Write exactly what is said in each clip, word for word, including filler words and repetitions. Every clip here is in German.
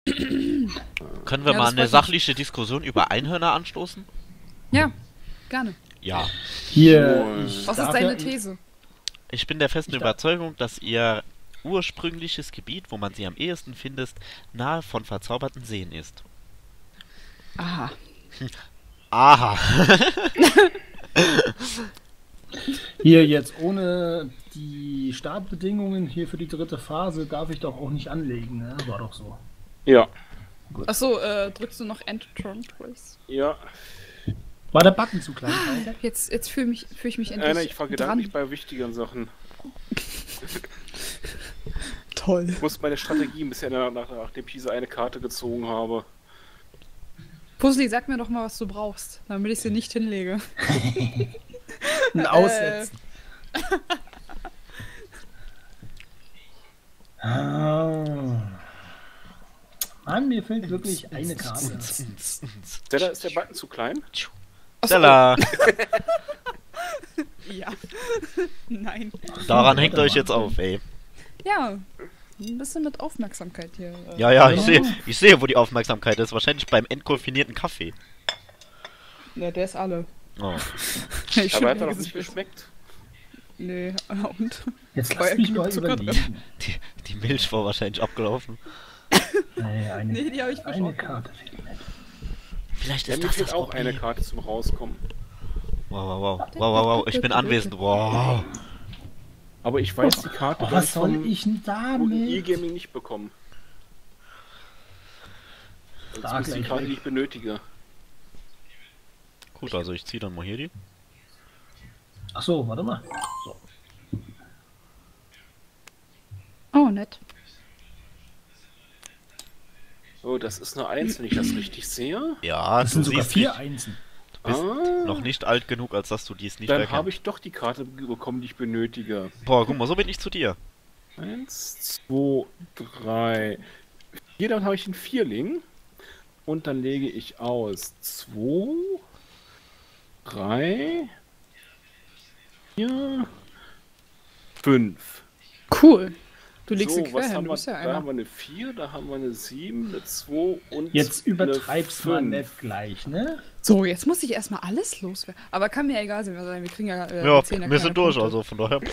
Können wir Ja, mal das eine wollte ich. sachliche Diskussion über Einhörner anstoßen? Ja, gerne. Ja. Hier, Oh. ich Was ist darf deine ja, These? Ich bin der festen Ich da- Überzeugung, dass ihr ursprüngliches Gebiet, wo man sie am ehesten findet, nahe von verzauberten Seen ist. Aha. Aha. Hier jetzt ohne die Startbedingungen hier für die dritte Phase darf ich doch auch nicht anlegen, ne? War doch so. Ja. Achso, äh, drückst du noch End Turn Place? Ja. War der Button zu klein, Alter? Jetzt, jetzt fühle mich, fühl ich mich endlich Äh, ne, ich war gedanklich dran. bei wichtigen Sachen. Toll. Ich muss meine Strategie ein bisschen ändern, nach, nachdem ich diese eine Karte gezogen habe. Puzzli, sag mir doch mal, was du brauchst, damit ich sie nicht hinlege. Ein Aussetzen. Ah. Mann, mir fehlt wirklich eine Karte. Stella, ist der Button zu klein? Stella, Ja. Nein. daran hängt euch jetzt auf, ey. Ja. Ein bisschen mit Aufmerksamkeit hier. äh. Ja, ja, ich sehe, ich sehe, wo die Aufmerksamkeit ist. Wahrscheinlich beim entkoffinierten Kaffee. Ja, der ist alle. Oh. Ich Aber schüttle hat er doch dieses nicht Bild. geschmeckt. Nee, und? Jetzt War ja lass mich genug doch Zucker drin. überlegen. Die, die Milch war wahrscheinlich abgelaufen. Nee, eine, Nee, die hab ich eine verschossen. Karte fehlt nicht. Vielleicht Ja, ist mir das fehlt das auch eine Problem. Karte zum Rauskommen. Wow, wow, wow, wow, wow, wow, ich bin anwesend. Wow. Aber ich weiß die Karte Oh, gleich was soll vom ich denn guten damit? E-Gaming nicht bekommen. Das Da ist die gleich Karte, weg. die ich benötige. Gut, also ich ziehe dann mal hier die. Ach so, warte mal. So. Oh, nett. Oh, das ist eine Eins, wenn ich das richtig sehe. Ja, Das du sind sogar siehst vier nicht, Einsen. du bist Ah. noch nicht alt genug, als dass du dies nicht Dann erkennst. habe ich doch die Karte bekommen, die ich benötige. Boah, guck mal, so bin ich zu dir. Eins, zwei, drei, vier. Dann habe ich einen Vierling. Und dann lege ich aus zwei, drei, vier, fünf. Cool. Du legst So, sie was quer hin, haben du wir? bist ja Da haben einer. wir eine vier, da haben wir eine sieben, eine zwei und Jetzt eine übertreib's mal fünf. nicht gleich, ne? So, jetzt muss ich erstmal alles loswerden. Aber kann mir egal sein, wir kriegen ja äh, Ja, zehn wir keine sind durch, Punkte. also von daher.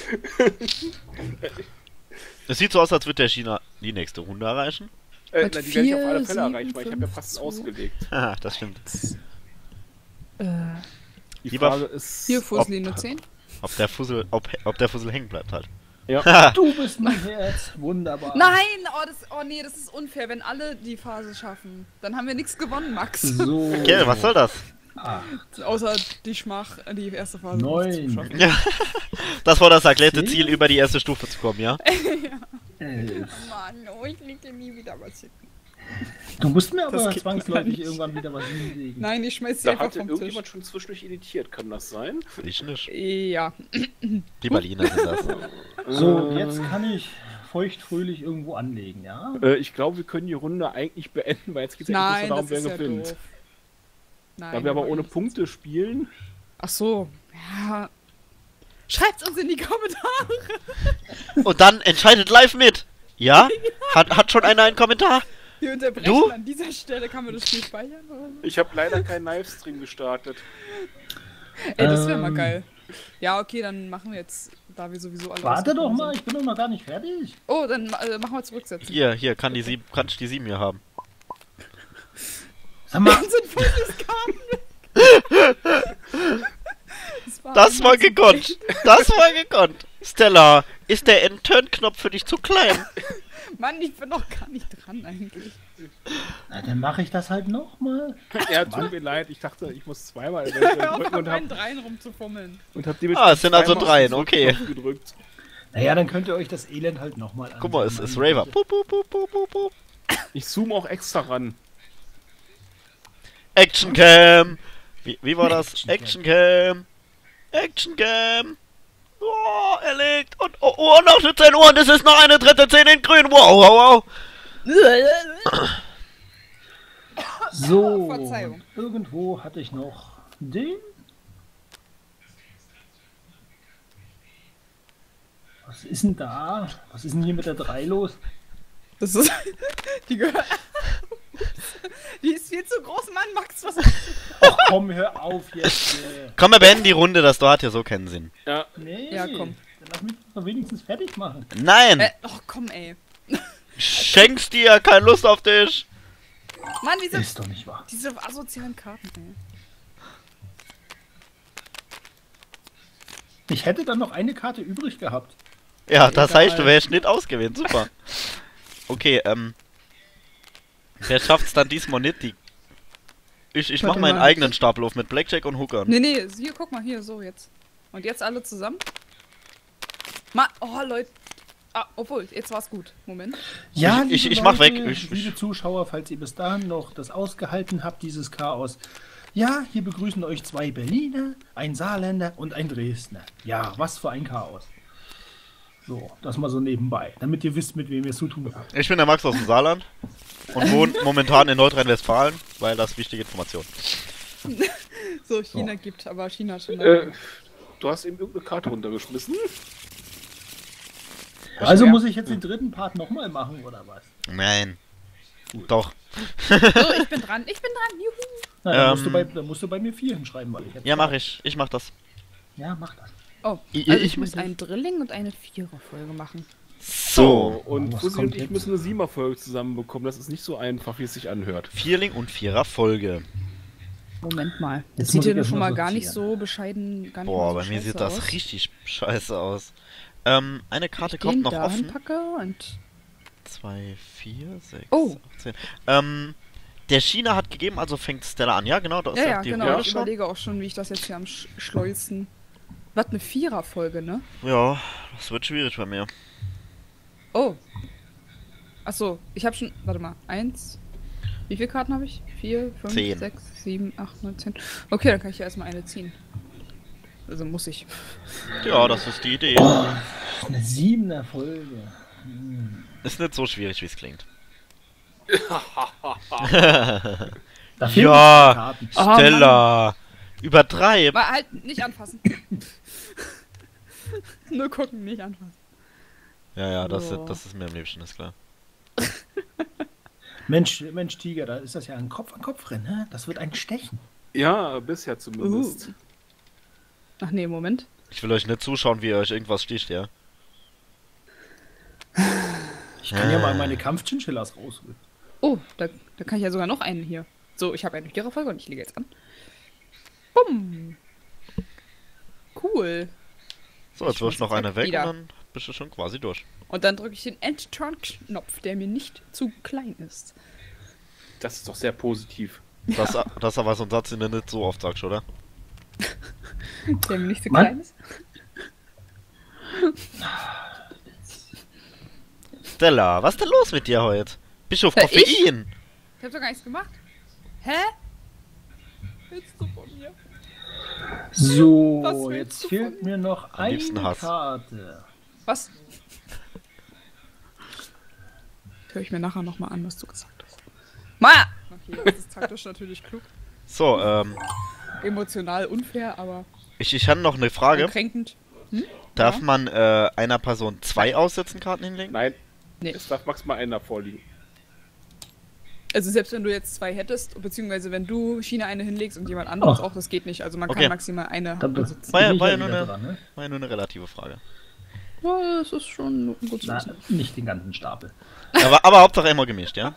Es sieht so aus, als würde der China die nächste Runde erreichen. Äh, Mit na, die werde ich auf alle vier, Fälle sieben, erreichen, weil ich habe ja fünf, fast zwei. ausgelegt. Haha, das stimmt. Äh, Die Lieber- Frage ist... hier, Fussli, ob- nur zehn. Ob der Fussel, ob, ob der Fussel hängen bleibt halt. Ja. Du bist mein Herz. Wunderbar. Nein! Oh, das, oh nee, das ist unfair, wenn alle die Phase schaffen. Dann haben wir nichts gewonnen, Max. So. Okay, was soll das? Acht, Außer die Schmach, die erste Phase. Neun. nicht zu schaffen. Ja, das war das erklärte Zehn? Ziel, über die erste Stufe zu kommen, ja? elf. Mann, oh, ich leg dir nie wieder was hin. Du musst mir Das aber geht zwangsläufig gar nicht. irgendwann wieder was hinlegen. Nein, ich schmeiß sie Da einfach hatte vom Tisch. irgendjemand schon zwischendurch editiert, kann das sein? Ich nicht. Ja. Die Berliner sind das. So, Äh, jetzt kann ich feuchtfröhlich irgendwo anlegen, ja? Äh, ich glaube, wir können die Runde eigentlich beenden, weil jetzt geht es ja Nein, eigentlich nur das darum, ist wer ja gewinnt. doof. Nein, Da wir aber ohne machen Punkte spielen, das. Ach so. Ja. Schreibt's uns in die Kommentare. Und dann entscheidet live mit. Ja? Hat, hat schon einer einen Kommentar? Wir unterbrechen Du? an dieser Stelle. Kann man das Spiel speichern? Oder? ich habe leider keinen Livestream gestartet. Ey, das wäre mal Ähm. geil. Ja, okay, dann machen wir jetzt, da wir sowieso alle Warte doch rausgekommen mal, sind. ich bin doch noch gar nicht fertig. Oh, dann äh, machen wir zurücksetzen. Hier, hier, kann, die sieben, kann ich die sieben hier haben. Sag mal, Dann sind Fussis Karten weg. war Das war einmal zu gekonnt. spät. Das war gekonnt. Stella, ist der End-Turn-Knopf für dich zu klein? Mann, ich bin noch gar nicht dran eigentlich. na, dann mache ich das halt nochmal. Ja, tut mir leid, ich dachte, ich muss zweimal Hör auf, drücken auf und habe meinen Dreien rumzufummeln. und hab Ah, es sind also zweimal dreien, auf den okay. Knopf gedrückt. Naja, dann könnt ihr euch das Elend halt nochmal an. Guck mal, es ist Raver. Pup, pup, pup, pup, pup, pup. Ich zoome auch extra ran. Action Cam. Wie, wie war das? Action Action Cam. Action Cam. Oh, er legt. Und, oh, oh, noch eine zehn Uhr und es ist noch eine dritte zehn in grün. Wow, wow, wow. So, Verzeihung. irgendwo hatte ich noch den. Was ist denn da? Was ist denn hier mit der drei los? Das ist. Die gehört. Mann, Max, was... Ach komm, hör auf jetzt. Äh. Komm, wir beenden die Runde, das dort hat ja so keinen Sinn. Ja. Nee, Ja, komm. Dann lass mich doch wenigstens fertig machen. Nein! Äh, oh, komm, ey. Schenk's dir, keine Lust auf dich! Mann, diese, Ist doch nicht wahr. diese asozialen Karten, ey. Ich hätte dann noch eine Karte übrig gehabt. Ja, das Egal. heißt, du wärst nicht ausgewählt, super. Okay, ähm... Wer schafft's dann diesmal nicht? Die ich ich mach Warte meinen mal. eigenen Stapel auf mit Blackjack und Hookern. Nee, nee, hier, guck mal, hier, so jetzt. Und jetzt alle zusammen? Ma, oh, Leute. Ah, obwohl, jetzt war's gut. Moment. Ja, Ich- ich- liebe ich mach Leute, weg. Ich- liebe ich- Zuschauer, falls ihr bis dahin noch das ausgehalten habt, dieses Chaos. Ja, hier begrüßen euch zwei Berliner, ein Saarländer und ein Dresdner. Ja, was für ein Chaos. So, das mal so nebenbei, damit ihr wisst, mit wem ihr es zu tun habt. Ich bin der Max aus dem Saarland und wohne momentan in Nordrhein-Westfalen, weil das wichtige Information. So, China gibt, aber China schon. Äh, du hast eben irgendeine Karte runtergeschmissen. Also Ja. muss ich jetzt den dritten Part nochmal machen, oder was? Nein. Doch. So, ich bin dran, ich bin dran, juhu. Na, dann, Ähm. musst du bei, dann musst du bei mir vier hinschreiben, weil ich jetzt. Ja, mach ich. Ich mach das. Ja, mach das. Oh, Ich- also ich ich muss muss- einen Drilling und eine Viererfolge machen. So. Und Was Fussi kommt und ich jetzt? müssen eine Siemer-Folge zusammenbekommen. Das ist nicht so einfach, wie es sich anhört. Vierling und Vierer Folge. Moment mal. Das Jetzt sieht muss ich ja erst schon mal mal gar nicht sortieren. so bescheiden, gar nicht Boah, mal so bei mir scheiße sieht das aus. richtig scheiße aus. Ähm, eine Karte Den kommt noch dahin offen. packe und zwei, vier, sechs, Oh. achtzehn. Ähm, der China hat gegeben, also fängt Stella an. Ja, genau, da ist ja, ja ja, auch die genau. Rolle Ich schon. überlege auch schon, wie ich das jetzt hier am Sch Schleusen. Was, eine Viererfolge, ne? Ja, das wird schwierig bei mir. Oh. Achso, ich habe schon. Warte mal. Eins. Wie viele Karten habe ich? Vier, fünf, Zehn. sechs, sieben, acht, neun, zehn. Okay, dann kann ich ja erstmal eine ziehen. Also muss ich. Ja, das ist die Idee. Eine siebener Folge. Ist nicht so schwierig, wie es klingt. Da fehlen Ja. noch zwei Karten. Oh, Stella! Übertreib! Mal halt, nicht anfassen. Nur gucken, nicht anfassen. Ja, ja, das, So. das ist mir am liebsten, ist klar. Mensch, Mensch, Tiger, da ist das ja ein Kopf-an-Kopf-Rennen, hä? Das wird ein Stechen. Ja, bisher zumindest. Uh. Ach nee, Moment. Ich will euch nicht zuschauen, wie ihr euch irgendwas sticht, ja? Ich kann ja Ah. mal meine Kampf-Chinchillas rausholen. Oh, da, da kann ich ja sogar noch einen hier. So, ich habe eine Viererfolge und ich lege jetzt an. Bumm. Cool. So, jetzt Ich wirfst muss noch eine jetzt weg wieder. und dann bist du schon quasi durch. Und dann drücke ich den End-Turn-Knopf, der mir nicht zu klein ist. Das ist doch sehr positiv. Das, das ist aber so ein Satz, den du nicht so oft sagst, oder? Der mir nicht zu Mann. klein ist. Stella, was ist denn los mit dir heute? Bist du auf Ja, Koffein? Ich habe doch gar nichts gemacht. Hä? Willst du von mir? Was So, willst jetzt du fehlt von mir noch Am liebsten eine Hass. Karte. Was? Höre ich mir nachher nochmal an, was du gesagt hast. Ma! Okay, das ist taktisch natürlich klug. So, ähm, Emotional unfair, aber ich, ich hatte noch eine Frage. kränkend. Darf Ja. man äh, einer Person zwei Aussetzenkarten hinlegen? Nein, Nee. es darf maximal einer vorliegen. Also selbst wenn du jetzt zwei hättest, beziehungsweise wenn du China eine hinlegst und jemand anderes Oh. auch, das geht nicht. Also man Okay. kann maximal eine Da bin besitzen. War ja- ich war ja wieder nur eine- dran, ne? War ja nur eine relative Frage. Ja, das ist schon gut zu Na, wissen. nicht den ganzen Stapel. Aber, aber Hauptsache immer gemischt, ja?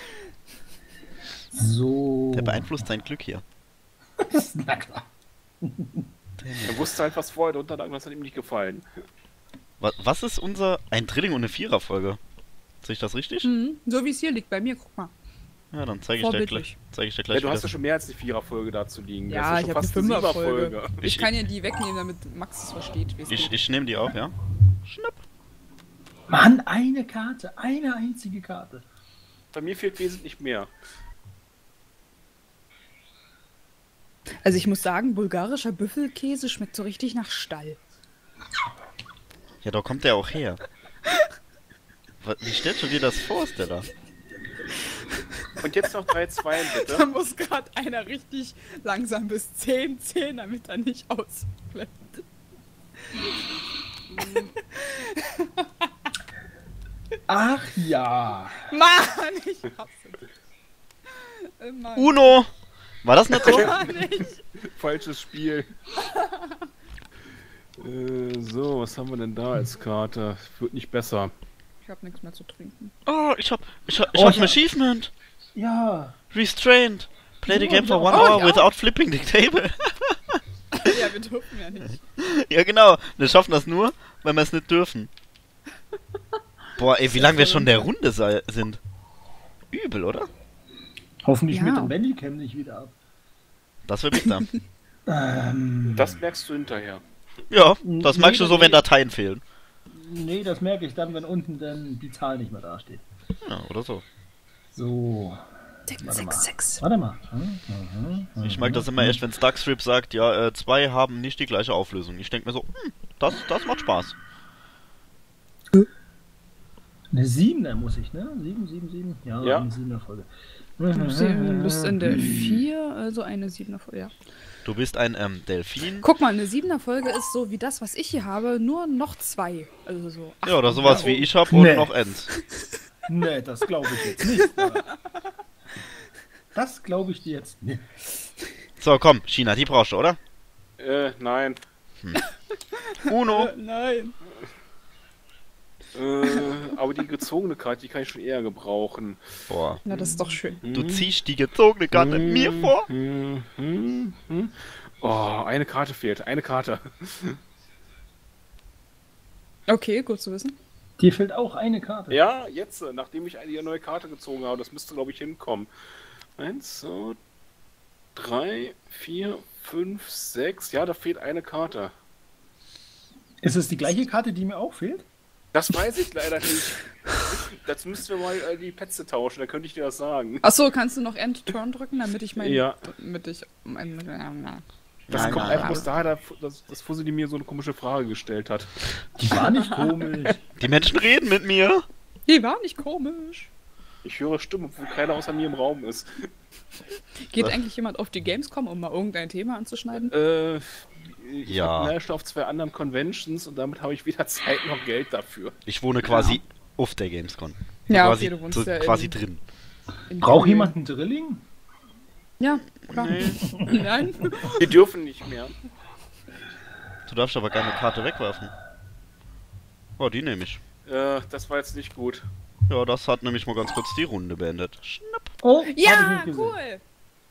So. Der beeinflusst sein Glück hier. Na klar. Er wusste halt, was vorher drunter lag, und das hat ihm nicht gefallen. Was, was ist unser... Ein Drilling und eine Viererfolge? Sehe ich das richtig? Mhm. So wie es hier liegt bei mir, guck mal. Ja, dann zeige ich dir Vorbildlich. gleich, zeig ich dir Ja, gleich du hast wieder. ja schon mehr als eine Viererfolge dazu liegen. Das Ja, ist ich schon habe eine fast eine Fünferfolge. Sieberfolge. Ich Ich- kann ja die wegnehmen, damit Max es versteht. wie es Ich, geht. ich nehme die auf, ja? Schnapp. Mann, eine Karte. Eine einzige Karte. Bei mir fehlt wesentlich mehr. Also ich muss sagen, bulgarischer Büffelkäse schmeckt so richtig nach Stall. Ja, da kommt der auch her. Was, wie stellst du dir das vor, Stella? Und jetzt noch drei Zweien, Da bitte. muss gerade einer richtig langsam bis zehn zählen, damit er nicht ausflippt. Ach ja. Mann, ich hasse dich. Immer. Uno! War das nicht so? Gar nicht. Falsches Spiel. äh, so, was haben wir denn da als Karte? Wird nicht besser. Ich hab nichts mehr zu trinken. Oh, ich hab, ich hab, ich Oh, hab ich ein hab- Achievement. Ja. Restrained. Play the Ja, game for ja. one Oh, hour ja. without flipping the table. Ja, wir dürfen ja nicht. Ja, genau. Wir schaffen das nur, wenn wir es nicht dürfen. Boah, ey, wie lange wir schon in der Runde sei, sind. Übel, oder? Hoffentlich Ja. mit dem Bandicam nicht wieder ab. Das wird bitter. Ähm, Das merkst du hinterher. Ja, das Nee, merkst du so, nee. wenn Dateien fehlen. nee, das merke ich dann, wenn unten dann die Zahl nicht mehr dasteht. Ja, oder so. So. sechs, Warte mal. sechs, sechs. Warte mal. Hm, hm, hm, Ich mag das immer erst, wenn Stuckstrip sagt, ja, äh, zwei haben nicht die gleiche Auflösung. Ich denke mir so, hm, das, das macht Spaß. Eine siebener muss ich, ne? sieben, sieben, sieben? Ja, Ja. eine siebener Folge. Du bist in der vier, also eine siebener Folge, ja. Du bist ein ähm, Delfin. Guck mal, eine siebener Folge ist so wie das, was ich hier habe, nur noch zwei. Also so. Ja, oder sowas wie ich hab und Nee. noch Ends. Nee, das glaube ich jetzt nicht. aber- Das glaube ich dir jetzt nicht. So, komm, China, die brauchst du, oder? Äh, nein. Uno. Nein. Äh, aber die gezogene Karte, die kann ich schon eher gebrauchen. Boah. Na, das ist doch schön. Du ziehst die gezogene Karte mir vor. Hm, hm, hm. Oh, eine Karte fehlt. Eine Karte. Okay, gut zu wissen. Dir fehlt auch eine Karte. Ja, jetzt, äh, nachdem ich eine neue Karte gezogen habe. Das müsste, glaube ich, hinkommen. Eins, zwei, drei, vier, fünf, sechs. Ja, da fehlt eine Karte. Ist es die gleiche Karte, die mir auch fehlt? Das weiß ich leider nicht. Das müssten wir mal äh, die Plätze tauschen, dann könnte ich dir das sagen. Achso, kannst du noch End Turn drücken, damit ich mein. Ja. Damit ich. Mein, Das Nein, kommt nein, einfach nein. aus daher, dass, dass Fusili mir so eine komische Frage gestellt hat. Die war nicht komisch. Die Menschen reden mit mir. die war nicht komisch. Ich höre Stimmen, obwohl keiner außer mir im Raum ist. Geht Was? eigentlich jemand auf die Gamescom, um mal irgendein Thema anzuschneiden? Äh, ich Ja. hab leider schon auf zwei anderen Conventions und damit habe ich weder Zeit noch Geld dafür. Ich wohne quasi auf der Gamescom. Ja, quasi, okay, du wohnst so, ja quasi in, drin. in Braucht Köln. jemand einen Drilling? Ja, klar. Nein. Wir dürfen nicht mehr. Du darfst aber keine Karte wegwerfen. Oh, die nehme ich. Äh, das war jetzt nicht gut. Ja, das hat nämlich mal ganz kurz die Runde beendet. Schnapp. Oh, hab ich Ja, nicht gesehen. cool.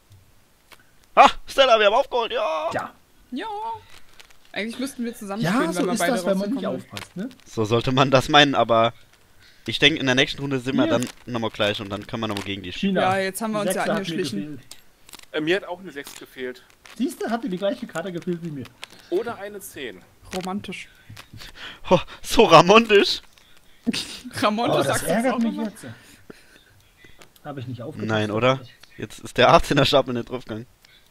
Ah, Stella, wir haben aufgeholt, ja. Ja, Ja. Eigentlich müssten wir zusammen ja spielen, so wenn wir ist beide das, wenn man nicht rausgekommen aufpasst, ne? So sollte man das meinen, aber ich denke, in der nächsten Runde sind wir Ja. dann nochmal gleich und dann können wir nochmal gegen die spielen. China. Ja, jetzt haben wir uns ja Sechser hat mir angeschlichen. gefehlt. Äh, mir hat auch eine sechs gefehlt. Siehst du, hatte die gleiche Karte gefehlt wie mir. Oder eine zehn. Romantisch. Oh, so ramondisch. Ramon, Oh, du das sagst das ärgert auch mich immer. jetzt. Habe ich nicht aufgepasst. Nein, oder? Jetzt ist der achtzehner Stapel nicht draufgegangen.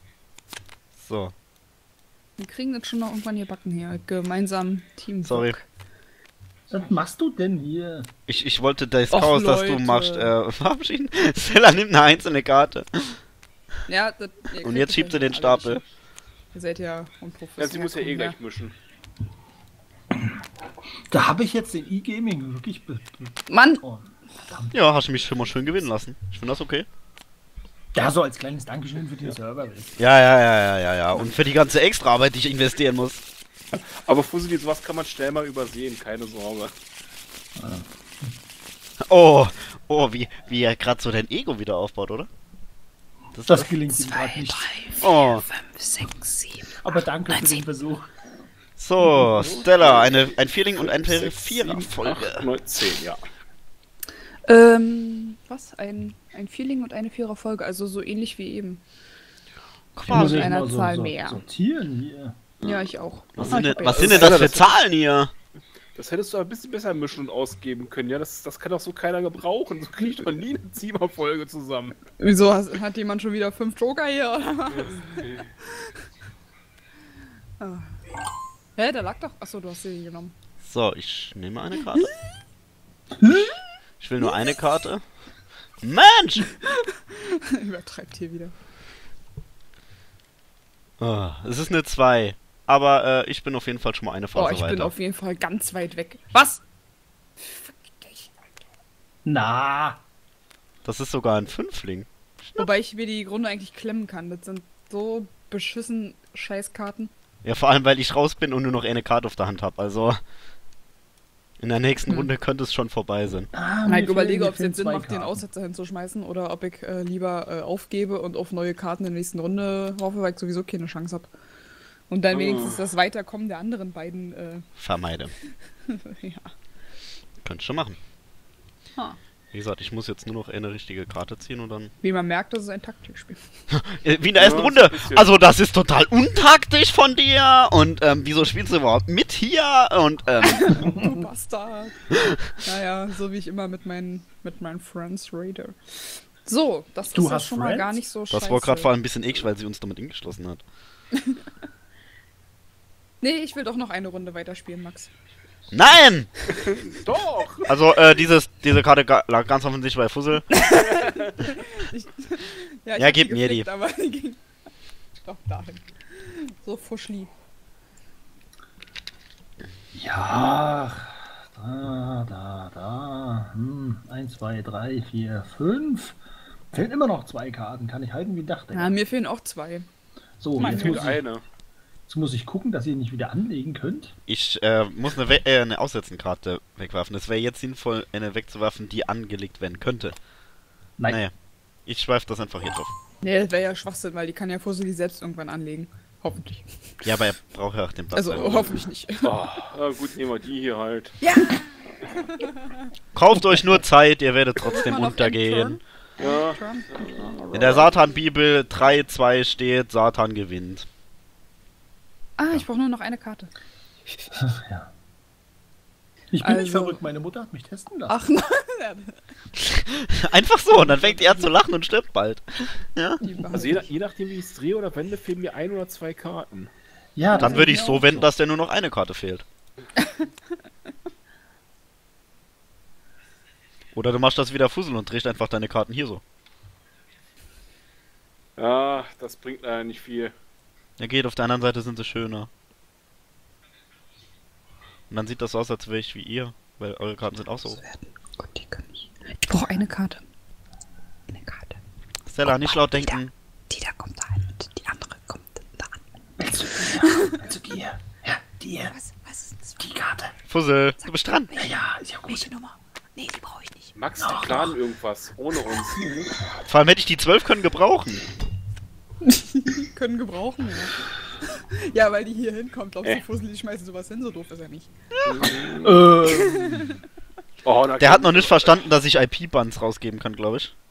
So, Wir kriegen das schon noch irgendwann hier backen hier. Gemeinsam Team. sorry. Was machst du denn hier? Ich, ich wollte das Och, Chaos, das du Leute. machst, äh, verabschieden. Stella nimmt eine einzelne Karte. Ja, das, ihr Und kriegt jetzt das schiebt ja sie den alle Stapel. nicht. Ihr seid ja unprofessionell. Ja, sie muss ja eh Komm, gleich mischen. Da habe ich jetzt den E-Gaming wirklich. Be Mann, oh. Ja, hast du mich schon mal schön gewinnen lassen. Ich finde das okay. Ja, so als kleines Dankeschön für den Server. Ja, ja, ja, ja, ja, ja. Und für die ganze Extraarbeit, die ich investieren muss. Aber Fusili, sowas kann man schnell mal übersehen, keine Sorge. Oh, oh, wie, wie er gerade so dein Ego wieder aufbaut, oder? Das, Das gelingt ihm gerade nicht. Oh, fünf, sechs, sieben. Aber danke für den Versuch. so, Stella, eine, ein Vierling und ein sechs, Vierer sieben, Folge. acht, neun, zehn, ja. Ähm, was? Ein, ein Vierling und eine Vierer Folge, also so ähnlich wie eben. Ich muss Quasi jetzt einer mal so, Zahl so, mehr. sortieren hier. Ja, ich auch. Was Ah, sind ich denn, hab was ja- sind denn das für Zahlen hier? Das hättest du ein bisschen besser mischen und ausgeben können, ja? Das, das kann doch so keiner gebrauchen. So kriegt man nie eine Ziemer-Folge zusammen. Wieso has- hat jemand schon wieder fünf Joker hier, oder was? Ah. Hä, der lag doch. Achso, du hast sie genommen. So, ich nehme eine Karte. Ich will nur eine Karte. Mensch! Übertreibt hier wieder. Oh, es ist eine zwei. Aber äh, ich bin auf jeden Fall schon mal eine Oh, Phase ich bin weiter. auf jeden Fall ganz weit weg. Was? Na, Das ist sogar ein Fünfling. Wobei ich mir die Runde eigentlich klemmen kann. Das sind so beschissen Scheißkarten. Ja, vor allem, weil ich raus bin und nur noch eine Karte auf der Hand habe. Also in der nächsten Hm. Runde könnte es schon vorbei sein. Ah, Na, mir ich überlege, fehlen- ob es mir jetzt Sinn fehlen macht, zwei den Karten. Aussetzer hinzuschmeißen oder ob ich äh, lieber äh, aufgebe und auf neue Karten in der nächsten Runde hoffe, weil ich sowieso keine Chance habe. Und dann Oh. wenigstens das Weiterkommen der anderen beiden, äh, Vermeide. ja. Könntest schon machen. Ha. Wie gesagt, ich muss jetzt nur noch eine richtige Karte ziehen und dann... Wie man merkt, das ist ein Taktikspiel. Äh, Wie in der ersten Ja, Runde. so ein bisschen. Also das ist total untaktisch von dir. Und ähm, wieso spielst du überhaupt mit hier? Und ähm, Du Bastard. Naja, so wie ich immer mit meinen, mit meinen Friends rede. So, das Du ist ja hast schon mal Friends? gar nicht so scheiße. das war gerade vor allem ein bisschen eklig, weil sie uns damit eingeschlossen hat. Nee, ich will doch noch eine Runde weiterspielen, Max. Nein! Doch! Also äh, dieses, diese Karte ga- lag ganz offensichtlich bei Fussel. Ich, ja, ich Ja, hab gib mir die. geflickt, aber die ging doch dahin. So Fuschli. Ja, da, da, da. Hm, eins, zwei, drei, vier, fünf. Fehlen immer noch zwei Karten. Kann ich halten wie ein Dachdecker. Ja, mir fehlen auch zwei. So, Meine jetzt Fehlt muss, ich, eine. jetzt muss ich gucken, dass ihr nicht wieder anlegen könnt. Ich äh, muss eine, We äh, eine Aussetzenkarte wegwerfen. Es wäre jetzt sinnvoll, eine wegzuwerfen, die angelegt werden könnte. Nein. Naja, ich schweife das einfach hier drauf. Nee, das wäre ja Schwachsinn, weil die kann ja Fusseli selbst irgendwann anlegen. Hoffentlich. Ja, aber er braucht ja auch den Platz. Also selber. hoffentlich nicht. Oh, na gut, nehmen wir die hier halt. Ja! Kauft euch nur Zeit, ihr werdet trotzdem Mal auf untergehen. Ja, Turn. In der Satan-Bibel drei zwei steht, Satan gewinnt. Ah, ich brauche nur noch eine Karte. Ja. Ich bin nicht Also- verrückt, meine Mutter hat mich testen lassen. Ach nein. Einfach so, und dann fängt er an zu lachen und stirbt bald. Ja? Die behalte also je, nach- ich. je nachdem, wie ich es drehe oder wende, fehlen mir ein oder zwei Karten. Ja, das Dann ist würde ich mir so auch wenden, dass der nur noch eine Karte fehlt. Oder du machst das wieder Fussel und drehst einfach deine Karten hier so. Ja, das bringt leider nicht viel. Ja geht, auf der anderen Seite sind sie schöner. Und dann sieht das aus, als wäre ich wie ihr, weil eure Karten sind auch so. Und die kann ich. Ich brauche eine Karte. Eine Karte. Stella, nicht laut denken. Die da kommt da an und die andere kommt da an. Willst du die? Willst du die? Ja, die. Was? Was ist das? Die Karte. Fussel, du bist dran. Ja, ja, ist ja gut. Welche Nummer? Nee, die brauche ich nicht. Max, Doch, die planen irgendwas, ohne uns. Vor allem hätte ich die zwölf können gebrauchen. Können gebrauchen, ja. Ja, weil die hier hinkommt. Glaubst du, Äh. Fussel, die schmeißen sowas hin? So doof ist er nicht. Ähm, Oh, na Der komm. hat noch nicht verstanden, dass ich I P-Bands rausgeben kann, glaube ich.